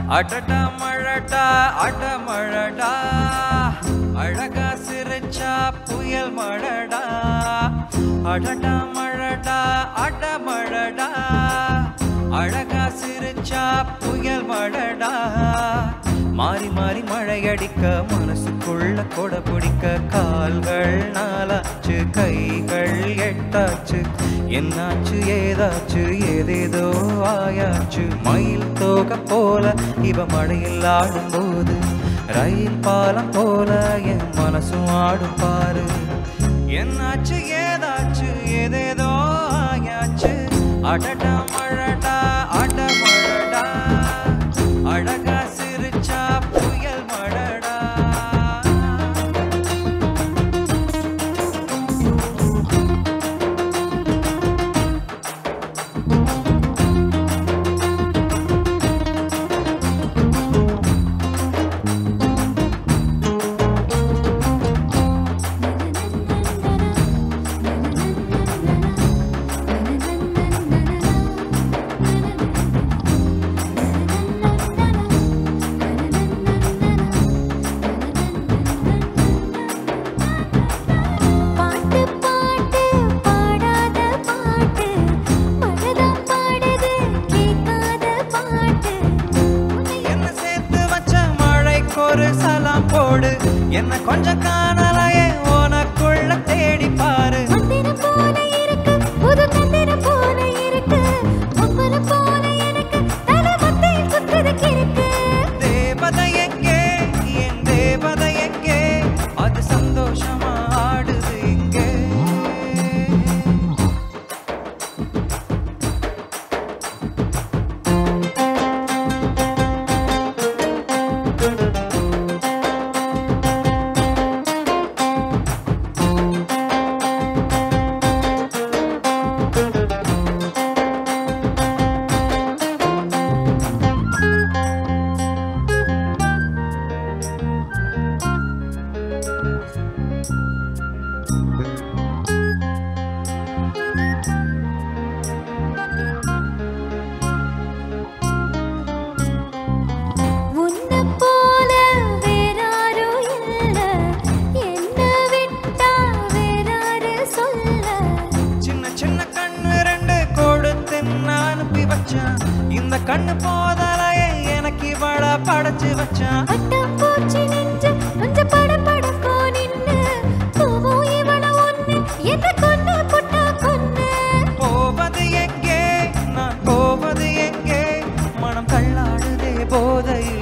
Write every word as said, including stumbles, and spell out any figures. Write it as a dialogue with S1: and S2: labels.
S1: அடடா மழடா அடமழடா அழகா சிரிச்சா புயல் மழடா அடடா மழடா அடமழடா அழகா சிரிச்சா புயல் மழடா மாறி மாறி மழையடிக்க மனசுக்குள்ள கொடை பிடிக்க கால்கள் நாலாச்சு கைகள் எட்டாச்சு என்னாச்சு ஏதாச்சு ஏதேதோ ஆயாச்சு மயில் தோக போல இவ மழையில் ஆடும் போது ரயில் பாலம் போல என் மனசும் ஆடும் பாரு என்னாச்சு ஏதாச்சு ஏதேதோ ஆயாச்சு அடடா மழடா அடமழடா அழகா சிரிச்சா புயல் மழடா என்ன கொஞ்சம் காணலையே உனக்குள்ள தேடி பாரு
S2: போல இருக்கு புது கந்திர போல இருக்கு ஒவ்வொரு போல எனக்கு தலவத்தை சுத்துறதுக்கு இருக்கு
S1: தேவதை எங்கே என் தேவதை எங்கே அது சந்தோஷமா ஆடுது இங்கே இந்த கண்ணு போதலையே எனக்கு இவள படைச்சு வச்சான்
S2: அட்டப்பூச்சி நெஞ்சு கொஞ்சம் பட படக்கோ நின்னு போவோம் இவள ஒண்ணு என்ன கொண்டு புட்டா கொண்டு
S1: போவது எங்கே நான் போவது எங்கே மனம் தள்ளாடுதே போதை